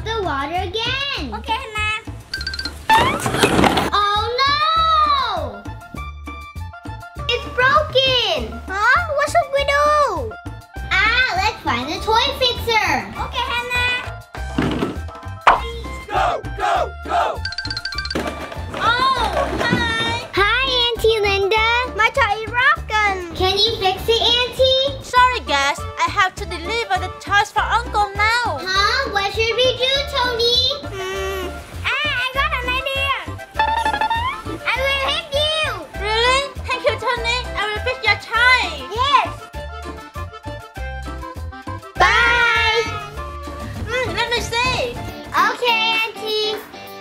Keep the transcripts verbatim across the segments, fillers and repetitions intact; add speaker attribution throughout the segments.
Speaker 1: pump the water again.
Speaker 2: Okay, Hana.
Speaker 1: Oh no! It's broken.
Speaker 2: Huh? What should we do?
Speaker 1: Ah, let's find the toy fixer.
Speaker 2: Okay, Hana.
Speaker 3: Go, go, go!
Speaker 2: Oh, hi.
Speaker 1: Hi, Auntie Linda.
Speaker 2: My toy is broken.
Speaker 1: Can you fix it, Auntie?
Speaker 2: Sorry, guys. I have to deliver the toys for Uncle now.
Speaker 1: Huh? What should we do, Tony?
Speaker 2: Hmm. Ah, I got an idea. I will help you. Really? Thank you, Tony. I will fix your toy. Yes.
Speaker 1: Bye.
Speaker 2: Hmm, let me see.
Speaker 1: Okay, Auntie.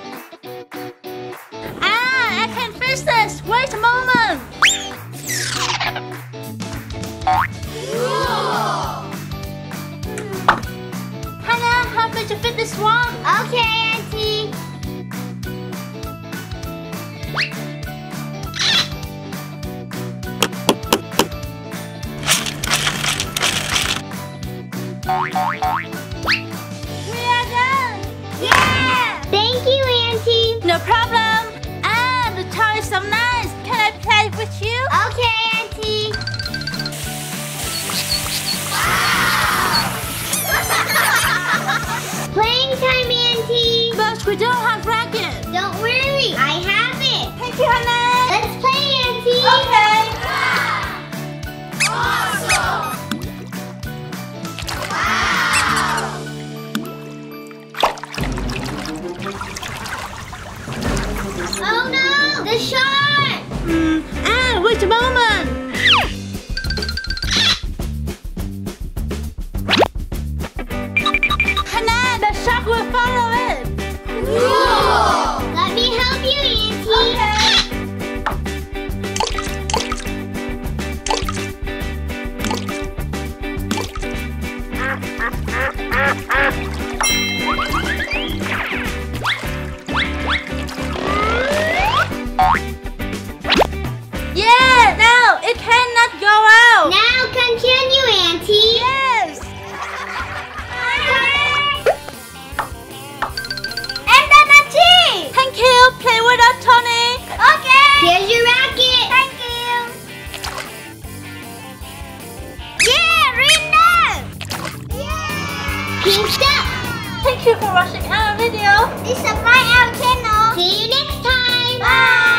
Speaker 2: Ah, I can fix this. Wait a moment. Hana, help me to fit this one.
Speaker 1: Okay, Auntie.
Speaker 2: We are done. Yeah.
Speaker 1: Thank you, Auntie.
Speaker 2: No problem. Ah, the toy is so nice. Can I play with you?
Speaker 1: Okay, Auntie. Playing time, Auntie.
Speaker 2: But we don't have racket.
Speaker 1: Don't worry, I have it.
Speaker 2: Thank you, Hana.
Speaker 1: Let's play, Auntie.
Speaker 2: Okay.
Speaker 3: Awesome!
Speaker 1: Oh no, the shark.
Speaker 2: Hmm. Ah, wait a moment. Hana, the shark will follow it.
Speaker 1: Cool. Let me help you, Auntie.
Speaker 2: Okay. Yeah, now it cannot go out.
Speaker 1: Now continue, Auntie.
Speaker 2: Yes. And then Auntie. Thank you. Play with us, Tony. Okay.
Speaker 1: Here's your racket.
Speaker 2: Thank you. Yeah, Rina.
Speaker 1: Yeah. Pinked up.
Speaker 2: Thank you for watching our video.
Speaker 1: Please subscribe our channel. See you next time.
Speaker 2: Bye.